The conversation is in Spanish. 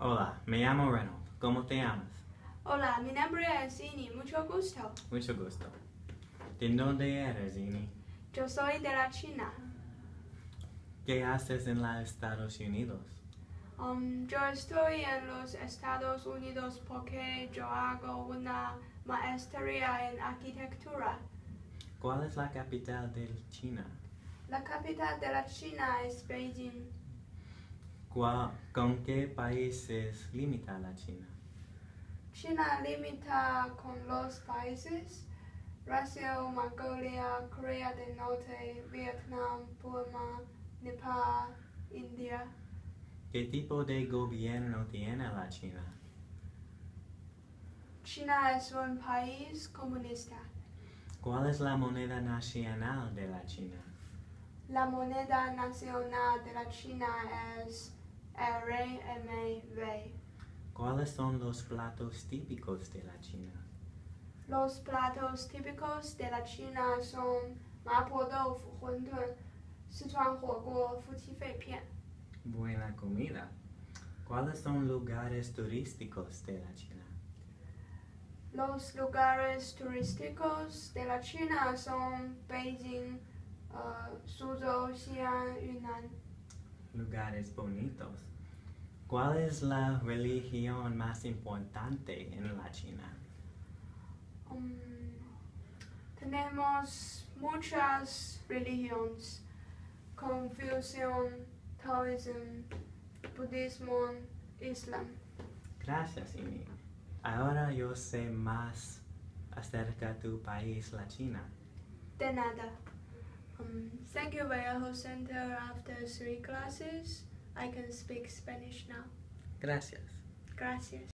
Hola, me llamo Reynolds. ¿Cómo te llamas? Hola, mi nombre es Ini, mucho gusto. Mucho gusto. ¿De dónde eres, Ini? Yo soy de la China. ¿Qué haces en los Estados Unidos? Yo estoy en los Estados Unidos porque yo hago una maestría en arquitectura. ¿Cuál es la capital de China? La capital de la China es Beijing. ¿Con qué países limita la China? China limita con los países Rusia, Mongolia, Corea del Norte, Vietnam, Burma, Nepal, India. ¿Qué tipo de gobierno tiene la China? China es un país comunista. ¿Cuál es la moneda nacional de la China? La moneda nacional de la China es el RMB. ¿Cuáles son los platos típicos de la China? Los platos típicos de la China son 麻婆豆腐、馄饨、四川火锅、夫妻肺片。 Buena comida. ¿Cuáles son lugares turísticos de la China? Los lugares turísticos de la China son Beijing, Suzhou, Xi'an, Yunnan. Lugares bonitos. ¿Cuál es la religión más importante en la China? Tenemos muchas religiones: Confucio, Taoísmo, Budismo, Islam. Gracias, Ini. Ahora yo sé más acerca de tu país, la China. De nada. Thank you, Vallejo Center. After 3 classes, I can speak Spanish now. Gracias. Gracias.